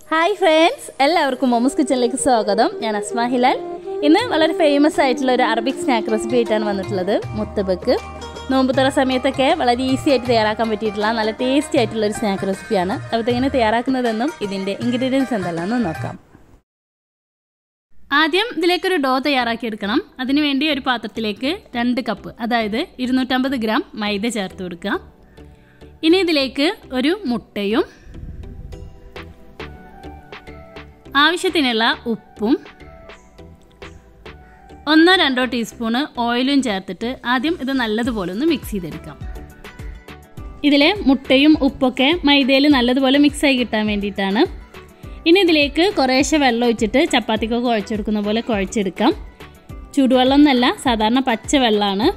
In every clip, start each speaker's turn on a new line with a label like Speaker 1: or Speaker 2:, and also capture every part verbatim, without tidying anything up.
Speaker 1: Hi friends, എല്ലാവർക്കും മോമോസ് കിച്ചണിലേക്ക് സ്വാഗതം. ഞാൻ അസ്മാ ഹിലാൽ. ഇന്ന് വളരെ ഫേമസ് ആയിട്ടുള്ള ഒരു അറബിക് സ്നാക്ക് റെസിപ്പി ആയിട്ടാണ് വന്നിട്ടുള്ളത്. മുത്തബക്ക്. നോമ്പ് തുറ സമയത്തൊക്കെ വളരെ ഈസി ആയിട്ട് തയ്യാറാക്കാൻ പറ്റിയിട്ടുള്ള നല്ല ടേസ്റ്റി ആയിട്ടുള്ള ഒരു സ്നാക്ക് റെസിപ്പിയാണ്. അപ്പോൾ ഇതെങ്ങനെ തയ്യാറാക്കുന്നതെന്നും ഇതിൻ്റെ ഇൻഗ്രീഡിയൻസ് എന്തെല്ലാമെന്ന് നോക്കാം. ആദ്യം ഇതിലേക്കൊരു ഡോ തയ്യാറാക്കിയെടുക്കണം. അതിനുവേണ്ടി ഒരു പാത്രത്തിലേക്ക് രണ്ട് കപ്പ് അതായത് ഇരുന്നൂറ്റമ്പത് ഗ്രാം മൈദ ചേർത്ത് കൊടുക്കുക. ഇനി ഇതിലേക്ക് ഒരു മുട്ടയും ആവശ്യത്തിനുള്ള ഉപ്പും ഒന്നോ രണ്ടോ ടീസ്പൂണ് ഓയിലും ചേർത്തിട്ട് ആദ്യം ഇത് നല്ലതുപോലെ ഒന്ന് മിക്സ് ചെയ്തെടുക്കാം. ഇതിലെ മുട്ടയും ഉപ്പൊക്കെ മൈദയിൽ നല്ലതുപോലെ മിക്സായി കിട്ടാൻ വേണ്ടിയിട്ടാണ്. ഇനി ഇതിലേക്ക് കുറേശ്ശെ വെള്ളം ഒഴിച്ചിട്ട് ചപ്പാത്തിക്കൊക്കെ കുഴച്ചെടുക്കുന്ന പോലെ കുഴച്ചെടുക്കാം. ചൂടുവെള്ളം എന്നല്ല, സാധാരണ പച്ച വെള്ളമാണ്.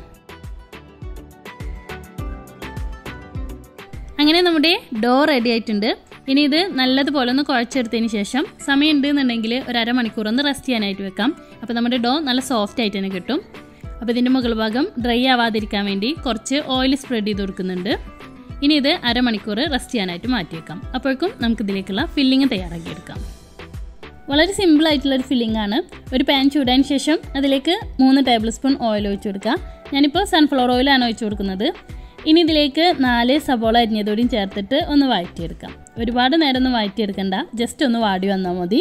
Speaker 1: അങ്ങനെ നമ്മുടെ ഡോ റെഡി ആയിട്ടുണ്ട്. ഇനി ഇത് നല്ലതുപോലെ ഒന്ന് കുഴച്ചെടുത്തതിന് ശേഷം സമയം ഉണ്ടെന്നുണ്ടെങ്കിൽ ഒരു അരമണിക്കൂർ ഒന്ന് റെസ്റ്റ് ചെയ്യാനായിട്ട് വെക്കാം. അപ്പോൾ നമ്മുടെ ഡോ നല്ല സോഫ്റ്റ് ആയിട്ട് തന്നെ കിട്ടും. അപ്പോൾ ഇതിൻ്റെ മുകൾ ഭാഗം ഡ്രൈ ആവാതിരിക്കാൻ വേണ്ടി കുറച്ച് ഓയിൽ സ്പ്രെഡ് ചെയ്ത് കൊടുക്കുന്നുണ്ട്. ഇനി ഇത് അരമണിക്കൂർ റെസ്റ്റ് ചെയ്യാനായിട്ട് മാറ്റി വെക്കാം. അപ്പോഴേക്കും നമുക്കിതിലേക്കുള്ള ഫില്ലിങ് തയ്യാറാക്കിയെടുക്കാം. വളരെ സിമ്പിളായിട്ടുള്ളൊരു ഫില്ലിംഗ് ആണ്. ഒരു പാൻ ചൂടായതിന് ശേഷം അതിലേക്ക് മൂന്ന് ടേബിൾ സ്പൂൺ ഓയിൽ ഒഴിച്ചു കൊടുക്കുക. ഞാനിപ്പോൾ സൺഫ്ലവർ ഓയിലാണ് ഒഴിച്ചു കൊടുക്കുന്നത്. ഇനി ഇതിലേക്ക് നാല് സബോള അരിഞ്ഞതോടെയും ചേർത്തിട്ട് ഒന്ന് വഴറ്റിയെടുക്കാം. ഒരുപാട് നേരം ഒന്നും വഴറ്റിയെടുക്കണ്ട, ജസ്റ്റ് ഒന്ന് വാടി വന്നാൽ മതി.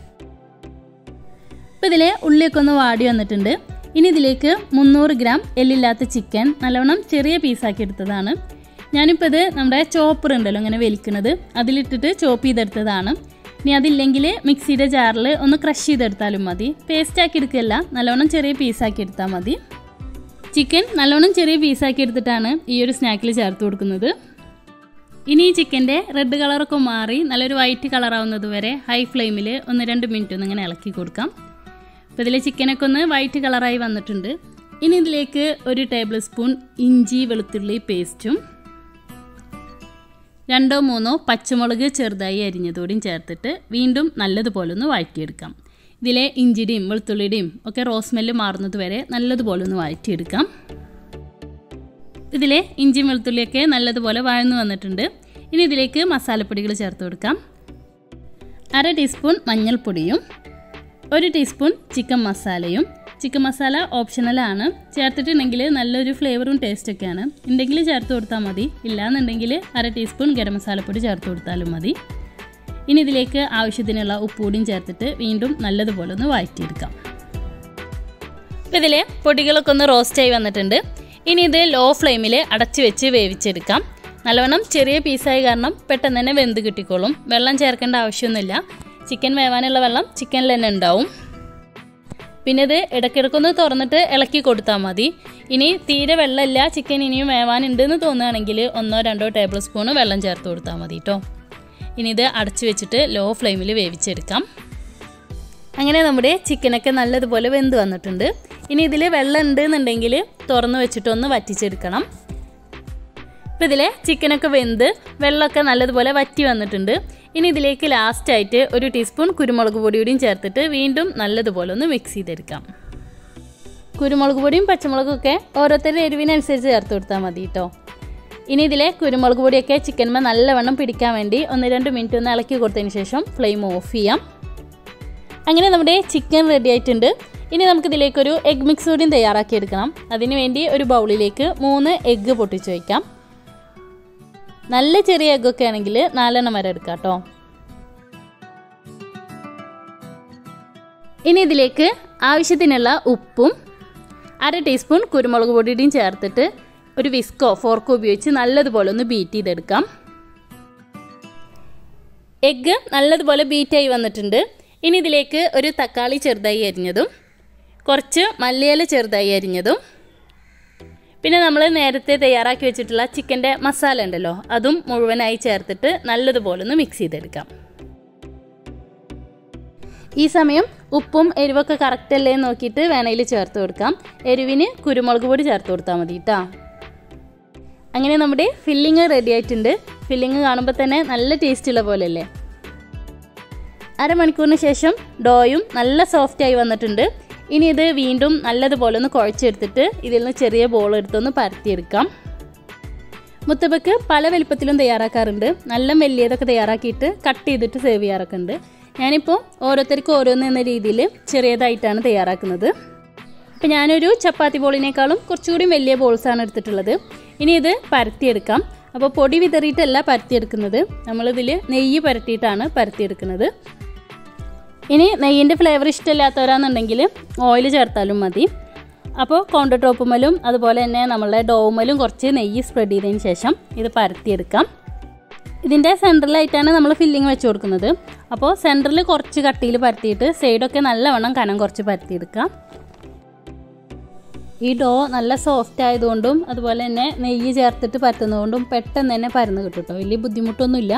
Speaker 1: അപ്പോൾ ഇതിലെ ഉള്ളിയൊക്കെ ഒന്ന് വാടി വന്നിട്ടുണ്ട്. ഇനി ഇതിലേക്ക് മുന്നൂറ് ഗ്രാം എല്ലില്ലാത്ത ചിക്കൻ നല്ലവണ്ണം ചെറിയ പീസാക്കി എടുത്തതാണ്. ഞാനിപ്പോൾ ഇത് നമ്മുടെ ചോപ്പർ ഉണ്ടല്ലോ ഇങ്ങനെ വലിക്കുന്നത്, അതിലിട്ടിട്ട് ചോപ്പ് ചെയ്തെടുത്തതാണ്. ഇനി അതില്ലെങ്കിൽ മിക്സിയുടെ ജാറിൽ ഒന്ന് ക്രഷ് ചെയ്തെടുത്താലും മതി. പേസ്റ്റാക്കി എടുക്കുകയല്ല, നല്ലവണ്ണം ചെറിയ പീസാക്കി എടുത്താൽ മതി. ചിക്കൻ നല്ലോണം ചെറിയ പീസാക്കി എടുത്തിട്ടാണ് ഈ ഒരു സ്നാക്കിൽ ചേർത്ത് കൊടുക്കുന്നത്. ഇനി ഈ ചിക്കൻ്റെ റെഡ് കളറൊക്കെ മാറി നല്ലൊരു വൈറ്റ് കളറാവുന്നത് വരെ ഹൈ ഫ്ലെയിമിൽ ഒന്ന് രണ്ട് മിനിറ്റ് ഒന്ന് ഇങ്ങനെ ഇളക്കി കൊടുക്കാം. അപ്പോൾ ഇതിലെ ചിക്കനൊക്കെ ഒന്ന് വൈറ്റ് കളറായി വന്നിട്ടുണ്ട്. ഇനി ഇതിലേക്ക് ഒരു ടേബിൾ സ്പൂൺ ഇഞ്ചി വെളുത്തുള്ളി പേസ്റ്റും രണ്ടോ മൂന്നോ പച്ചമുളക് ചെറുതായി അരിഞ്ഞതോടെയും ചേർത്തിട്ട് വീണ്ടും നല്ലതുപോലെ ഒന്ന് വഴറ്റിയെടുക്കാം. ഇതിലെ ഇഞ്ചിയുടെയും വെളുത്തുള്ളിയുടെയും ഒക്കെ റോസ് സ്മെല്ല് മാറുന്നത് വരെ നല്ലതുപോലെ ഒന്ന് വഴറ്റിയെടുക്കാം. ഇതിലെ ഇഞ്ചിയും വെളുത്തുള്ളിയൊക്കെ നല്ലതുപോലെ വഴന്നു വന്നിട്ടുണ്ട്. ഇനി ഇതിലേക്ക് മസാലപ്പൊടികൾ ചേർത്ത് കൊടുക്കാം. അര ടീസ്പൂൺ മഞ്ഞൾപ്പൊടിയും ഒരു ടീസ്പൂൺ ചിക്കൻ മസാലയും. ചിക്കൻ മസാല ഓപ്ഷണലാണ്, ചേർത്തിട്ടുണ്ടെങ്കിൽ നല്ലൊരു ഫ്ലേവറും ടേസ്റ്റൊക്കെയാണ്. ഉണ്ടെങ്കിൽ ചേർത്ത് കൊടുത്താൽ മതി, ഇല്ലയെന്നുണ്ടെങ്കിൽ അര ടീസ്പൂൺ ഗരം മസാലപ്പൊടി ചേർത്ത് കൊടുത്താലും മതി. ഇനി ഇതിലേക്ക് ആവശ്യത്തിനുള്ള ഉപ്പുകൂടിയും ചേർത്തിട്ട് വീണ്ടും നല്ലതുപോലെ ഒന്ന് വഴറ്റിയെടുക്കാം. ഇതിലെ പൊടികളൊക്കെ ഒന്ന് റോസ്റ്റായി വന്നിട്ടുണ്ട്. ഇനി ഇത് ലോ ഫ്ലെയിമിൽ അടച്ചു വെച്ച് വേവിച്ചെടുക്കാം. നല്ലവണ്ണം ചെറിയ പീസായി കാരണം പെട്ടെന്ന് തന്നെ വെന്ത് കിട്ടിക്കോളും. വെള്ളം ചേർക്കേണ്ട ആവശ്യമൊന്നുമില്ല. ചിക്കൻ വേവാനുള്ള വെള്ളം ചിക്കനിൽ തന്നെ ഉണ്ടാവും. പിന്നെ ഇത് ഇടയ്ക്കിടയ്ക്കൊന്ന് തുറന്നിട്ട് ഇളക്കി കൊടുത്താൽ മതി. ഇനി തീരെ വെള്ളമില്ല, ചിക്കൻ ഇനിയും വേവാനുണ്ടെന്ന് തോന്നുകയാണെങ്കിൽ ഒന്നോ രണ്ടോ ടേബിൾ സ്പൂണ് വെള്ളം ചേർത്ത് കൊടുത്താൽ മതി കേട്ടോ. ഇനി ഇത് അടച്ചു വെച്ചിട്ട് ലോ ഫ്ലെയിമിൽ വേവിച്ചെടുക്കാം. അങ്ങനെ നമ്മുടെ ചിക്കനൊക്കെ നല്ലതുപോലെ വെന്ത് വന്നിട്ടുണ്ട്. ഇനി ഇതിൽ വെള്ളം ഉണ്ട് എന്നുണ്ടെങ്കിൽ തുറന്ന് വെച്ചിട്ടൊന്ന് വറ്റിച്ചെടുക്കണം. ഇപ്പോൾ ഇതിലെ ചിക്കനൊക്കെ വെന്ത് വെള്ളമൊക്കെ നല്ലതുപോലെ വറ്റി വന്നിട്ടുണ്ട്. ഇനി ഇതിലേക്ക് ലാസ്റ്റായിട്ട് ഒരു ടീസ്പൂൺ കുരുമുളക് പൊടിയും ചേർത്തിട്ട് വീണ്ടും നല്ലതുപോലെ ഒന്ന് മിക്സ് ചെയ്തെടുക്കാം. കുരുമുളക് പൊടിയും പച്ചമുളകും ഒക്കെ ഓരോരുത്തരുടെ എരിവിനനുസരിച്ച് ചേർത്ത് കൊടുത്താൽ മതി കേട്ടോ. ഇനി ഇതിലെ കുരുമുളക് പൊടിയൊക്കെ ചിക്കന്മേൽ നല്ലവണ്ണം പിടിക്കാൻ വേണ്ടി ഒന്ന് രണ്ട് മിനിറ്റ് ഒന്ന് ഇളക്കി കൊടുത്തതിന് ശേഷം ഫ്ലെയിം ഓഫ് ചെയ്യാം. അങ്ങനെ നമ്മുടെ ചിക്കൻ റെഡി ആയിട്ടുണ്ട്. ഇനി നമുക്കിതിലേക്കൊരു എഗ് മിക്സ് കൂടിയും തയ്യാറാക്കിയെടുക്കണം. അതിന് വേണ്ടി ഒരു ബൗളിലേക്ക് മൂന്ന് എഗ്ഗ് പൊട്ടിച്ച് വയ്ക്കാം. നല്ല ചെറിയ എഗ്ഗൊക്കെ ആണെങ്കിൽ നാലെണ്ണം വരെ എടുക്കാം കേട്ടോ. ഇനി ഇതിലേക്ക് ആവശ്യത്തിനുള്ള ഉപ്പും അര ടീസ്പൂൺ കുരുമുളക് പൊടിയുടെയും ചേർത്തിട്ട് ഒരു വിസ്കോ ഫോർക്കോ ഉപയോഗിച്ച് നല്ലതുപോലെ ഒന്ന് ബീറ്റ് ചെയ്തെടുക്കാം. എഗ്ഗ് നല്ലതുപോലെ ബീറ്റായി വന്നിട്ടുണ്ട്. ഇനി ഇതിലേക്ക് ഒരു തക്കാളി ചെറുതായി അരിഞ്ഞതും കുറച്ച് മല്ലിയില ചെറുതായി അരിഞ്ഞതും പിന്നെ നമ്മൾ നേരത്തെ തയ്യാറാക്കി വെച്ചിട്ടുള്ള ചിക്കൻ്റെ മസാല ഉണ്ടല്ലോ അതും മുഴുവനായി ചേർത്തിട്ട് നല്ലതുപോലെ ഒന്ന് മിക്സ് ചെയ്തെടുക്കാം. ഈ സമയം ഉപ്പും എരിവൊക്കെ കറക്റ്റ് അല്ലേ നോക്കിയിട്ട് വേണമെങ്കിൽ ചേർത്ത് കൊടുക്കാം. എരിവിന് കുരുമുളക് പൊടി ചേർത്ത് കൊടുത്താൽ മതി കേട്ടോ. അങ്ങനെ നമ്മുടെ ഫില്ലിങ് റെഡി ആയിട്ടുണ്ട്. ഫില്ലിങ് കാണുമ്പോൾ തന്നെ നല്ല ടേസ്റ്റുള്ള പോലെയല്ലേ. അരമണിക്കൂറിന് ശേഷം ഡോയും നല്ല സോഫ്റ്റായി വന്നിട്ടുണ്ട്. ഇനി ഇത് വീണ്ടും നല്ലതുപോലെ ഒന്ന് കുഴച്ചെടുത്തിട്ട് ഇതിൽ നിന്ന് ചെറിയ ബോൾ എടുത്തൊന്ന് പരത്തിയെടുക്കാം. മുത്തബക്ക് പല വലിപ്പത്തിലും തയ്യാറാക്കാറുണ്ട്. നല്ല വലിയതൊക്കെ തയ്യാറാക്കിയിട്ട് കട്ട് ചെയ്തിട്ട് സേവ് ചെയ്യാറൊക്കെ ഉണ്ട്. ഞാനിപ്പോൾ ഓരോരുത്തർക്കും ഓരോന്ന് എന്ന രീതിയിൽ ചെറിയതായിട്ടാണ് തയ്യാറാക്കുന്നത്. അപ്പോൾ ഞാനൊരു ചപ്പാത്തി ബോളിനേക്കാളും കുറച്ചുകൂടി വലിയ ബോൾസാണ് എടുത്തിട്ടുള്ളത്. ഇനി ഇത് പരത്തിയെടുക്കാം. അപ്പോൾ പൊടി വിതറിയിട്ടല്ല പരത്തിയെടുക്കുന്നത്, നമ്മളിതിൽ നെയ്യ് പരത്തിയിട്ടാണ് പരത്തിയെടുക്കുന്നത്. ഇനി നെയ്യിൻ്റെ ഫ്ലേവർ ഇഷ്ടമില്ലാത്തവരാണെന്നുണ്ടെങ്കിൽ ഓയിൽ ചേർത്താലും മതി. അപ്പോൾ കൗണ്ടർ ടോപ്പുമലും അതുപോലെ തന്നെ നമ്മളുടെ ഡോവുമലും കുറച്ച് നെയ്യ് സ്പ്രെഡ് ചെയ്തതിന് ശേഷം ഇത് പരത്തിയെടുക്കാം. ഇതിൻ്റെ സെൻറ്ററിലായിട്ടാണ് നമ്മൾ ഫില്ലിങ് വെച്ച് കൊടുക്കുന്നത്. അപ്പോൾ സെൻറ്ററിൽ കുറച്ച് കട്ടിയിൽ പരത്തിയിട്ട് സൈഡൊക്കെ നല്ലവണ്ണം കനം കുറച്ച് പരത്തിയെടുക്കാം. ഈ ഡോ നല്ല സോഫ്റ്റ് ആയതുകൊണ്ടും അതുപോലെ തന്നെ നെയ്യ് ചേർത്തിട്ട് പരത്തുന്നതുകൊണ്ടും പെട്ടെന്ന് തന്നെ പരന്ന് കിട്ടും കേട്ടോ. വലിയ ബുദ്ധിമുട്ടൊന്നുമില്ല.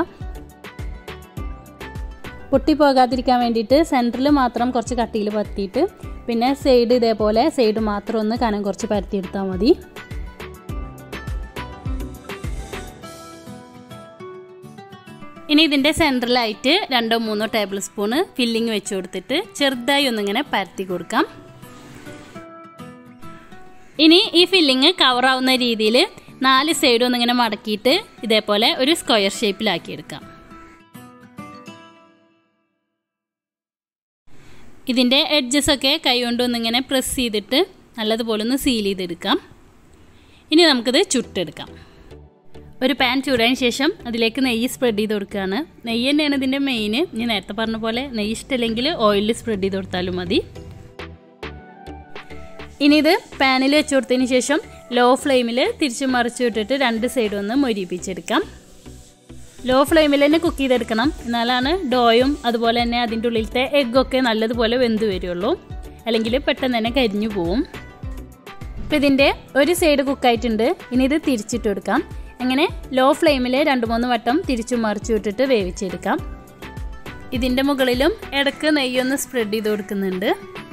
Speaker 1: പൊട്ടിപ്പോകാതിരിക്കാൻ വേണ്ടിയിട്ട് സെൻറ്ററിൽ മാത്രം കുറച്ച് കട്ടിയിൽ പരത്തിയിട്ട് പിന്നെ സൈഡ് ഇതേപോലെ സൈഡ് മാത്രം ഒന്ന് കനം കുറച്ച് പരത്തിയെടുത്താൽ മതി. ഇനി ഇതിൻ്റെ സെൻറ്ററിലായിട്ട് രണ്ടോ മൂന്നോ ടേബിൾ സ്പൂണ് ഫില്ലിങ് വെച്ച് കൊടുത്തിട്ട് ചെറുതായി ഒന്നിങ്ങനെ പരത്തി കൊടുക്കാം. ഇനി ഈ ഫില്ലിങ് കവറാവുന്ന രീതിയിൽ നാല് സൈഡും ഒന്നിങ്ങനെ മടക്കിയിട്ട് ഇതേപോലെ ഒരു സ്ക്വയർ ഷേപ്പിലാക്കിയെടുക്കാം. ഇതിൻ്റെ എഡ്ജസൊക്കെ കൈ കൊണ്ടൊന്നിങ്ങനെ പ്രസ് ചെയ്തിട്ട് നല്ലതുപോലെ ഒന്ന് സീൽ ചെയ്തെടുക്കാം. ഇനി നമുക്കിത് ചുട്ടെടുക്കാം. ഒരു പാൻ ചൂടായതിന് ശേഷം അതിലേക്ക് നെയ്യ് സ്പ്രെഡ് ചെയ്ത് കൊടുക്കുകയാണ്. നെയ്യ് തന്നെയാണ് ഇതിൻ്റെ മെയിൻ. ഇനി നേരത്തെ പറഞ്ഞ പോലെ നെയ്യ് ഇഷ്ടമില്ലെങ്കിൽ ഓയിലിൽ സ്പ്രെഡ് ചെയ്ത് കൊടുത്താലും മതി. ഇനി ഇത് പാനിൽ വെച്ച് കൊടുത്തതിന് ശേഷം ലോ ഫ്ലെയിമിൽ തിരിച്ച് മറിച്ച് വിട്ടിട്ട് രണ്ട് സൈഡും ഒന്ന് മൊരിപ്പിച്ചെടുക്കാം. ലോ ഫ്ലെയിമിൽ തന്നെ കുക്ക് ചെയ്തെടുക്കണം, എന്നാലാണ് ഡോയും അതുപോലെ തന്നെ അതിൻ്റെ ഉള്ളിലത്തെ എഗ്ഗൊക്കെ നല്ലതുപോലെ വെന്ത് വരുള്ളൂ. അല്ലെങ്കിൽ പെട്ടെന്ന് തന്നെ കരിഞ്ഞു പോവും. അപ്പോൾ ഇതിൻ്റെ ഒരു സൈഡ് കുക്കായിട്ടുണ്ട്. ഇനി ഇത് തിരിച്ചിട്ട് കൊടുക്കാം. അങ്ങനെ ലോ ഫ്ലെയിമിൽ രണ്ട് മൂന്ന് വട്ടം തിരിച്ചു മറിച്ച് വിട്ടിട്ട് വേവിച്ചെടുക്കാം. ഇതിൻ്റെ മുകളിലും ഇടയ്ക്ക് നെയ്യൊന്ന് സ്പ്രെഡ് ചെയ്ത് കൊടുക്കുന്നുണ്ട്.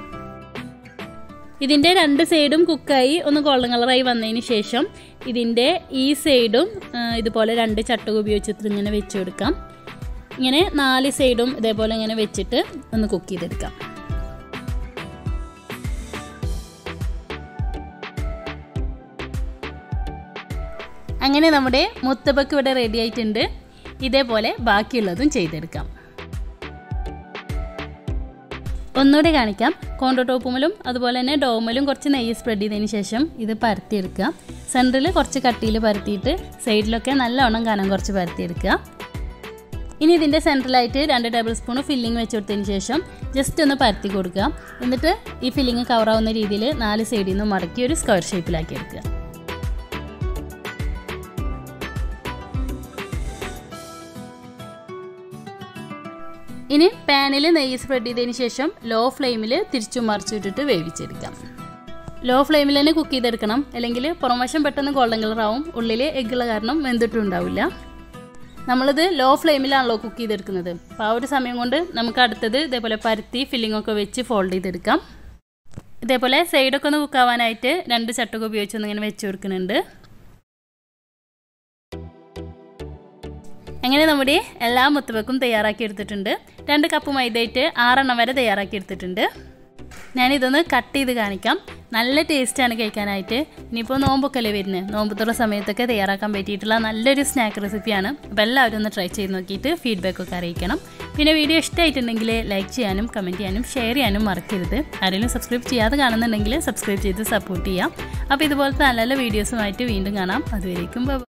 Speaker 1: ഇതിൻ്റെ രണ്ട് സൈഡും കുക്കായി ഒന്ന് ഗോൾഡൻ കളറായി വന്നതിന് ശേഷം ഇതിൻ്റെ ഈ സൈഡും ഇതുപോലെ രണ്ട് ചട്ടുക ഉപയോഗിച്ചിട്ട് ഇങ്ങനെ വെച്ച് കൊടുക്കാം. ഇങ്ങനെ നാല് സൈഡും ഇതേപോലെ ഇങ്ങനെ വെച്ചിട്ട് ഒന്ന് കുക്ക് ചെയ്തെടുക്കാം. അങ്ങനെ നമ്മുടെ മുത്തബക്ക് ഇവിടെ റെഡി ആയിട്ടുണ്ട്. ഇതേപോലെ ബാക്കിയുള്ളതും ചെയ്തെടുക്കാം. ഒന്നുകൂടി കാണിക്കാം. കോണ്ടോ ടോപ്പുമലും അതുപോലെ തന്നെ ഡോമലും കുറച്ച് നെയ്യ് സ്പ്രെഡ് ചെയ്തതിന് ശേഷം ഇത് പരത്തിയെടുക്കുക. സെൻറ്ററിൽ കുറച്ച് കട്ടിയിൽ പരത്തിയിട്ട് സൈഡിലൊക്കെ നല്ലവണ്ണം കനം കുറച്ച് പരത്തിയെടുക്കുക. ഇനി ഇതിൻ്റെ സെൻറ്ററിലായിട്ട് രണ്ട് ടേബിൾ സ്പൂൺ ഫില്ലിങ് വെച്ച് കൊടുത്തതിന് ശേഷം ജസ്റ്റ് ഒന്ന് പരത്തി കൊടുക്കുക. എന്നിട്ട് ഈ ഫില്ലിങ് കവറാവുന്ന രീതിയിൽ നാല് സൈഡിൽ നിന്ന് മടക്കി ഒരു സ്ക്വയർ ഷേപ്പിലാക്കി എടുക്കുക. ഇനി പാനിൽ നെയ്യ് സ്പ്രെഡ് ചെയ്തതിന് ശേഷം ലോ ഫ്ലെയിമിൽ തിരിച്ചു മറിച്ചിട്ടിട്ട് വേവിച്ചെടുക്കാം. ലോ ഫ്ലെയിമിൽ തന്നെ കുക്ക് ചെയ്തെടുക്കണം, അല്ലെങ്കിൽ പുറംവശം പെട്ടെന്ന് ഗോൾഡൻ കളറാവും, ഉള്ളിൽ എഗ്ഗുള്ള കാരണം വെന്തിട്ടുണ്ടാവില്ല. നമ്മളിത് ലോ ഫ്ലെയിമിലാണല്ലോ കുക്ക് ചെയ്തെടുക്കുന്നത്. അപ്പോൾ ആ ഒരു സമയം കൊണ്ട് നമുക്ക് അടുത്തത് ഇതേപോലെ പരത്തി ഫില്ലിങ്ങൊക്കെ വെച്ച് ഫോൾഡ് ചെയ്തെടുക്കാം. ഇതേപോലെ സൈഡൊക്കെ ഒന്ന് കുക്കാവാനായിട്ട് രണ്ട് ചട്ടൊക്കെ ഉപയോഗിച്ചൊന്നിങ്ങനെ വെച്ച് കൊടുക്കുന്നുണ്ട്. അങ്ങനെ നമ്മുടെ എല്ലാ മുത്തബക്കും തയ്യാറാക്കി എടുത്തിട്ടുണ്ട്. രണ്ട് കപ്പ് മൈദയിട്ട് ആറെണ്ണം വരെ തയ്യാറാക്കി എടുത്തിട്ടുണ്ട്. ഞാനിതൊന്ന് കട്ട് ചെയ്ത് കാണിക്കാം. നല്ല ടേസ്റ്റാണ് കഴിക്കാനായിട്ട്. ഇനിയിപ്പോൾ നോമ്പൊക്കെയല്ലേ വരുന്നത്, നോമ്പത്തുള്ള സമയത്തൊക്കെ തയ്യാറാക്കാൻ പറ്റിയിട്ടുള്ള നല്ലൊരു സ്നാക്ക് റെസിപ്പിയാണ്. അപ്പോൾ എല്ലാവരും ഒന്ന് ട്രൈ ചെയ്ത് നോക്കിയിട്ട് ഫീഡ്ബാക്കൊക്കെ അറിയിക്കണം. പിന്നെ വീഡിയോ ഇഷ്ടമായിട്ടുണ്ടെങ്കിൽ ലൈക്ക് ചെയ്യാനും കമൻറ്റ് ചെയ്യാനും ഷെയർ ചെയ്യാനും മറക്കരുത്. ആരെങ്കിലും സബ്സ്ക്രൈബ് ചെയ്യാതെ കാണുന്നുണ്ടെങ്കിൽ സബ്സ്ക്രൈബ് ചെയ്ത് സപ്പോർട്ട് ചെയ്യാം. അപ്പോൾ ഇതുപോലത്തെ നല്ല നല്ല വീഡിയോസുമായിട്ട് വീണ്ടും കാണാം. അതുവരേക്കും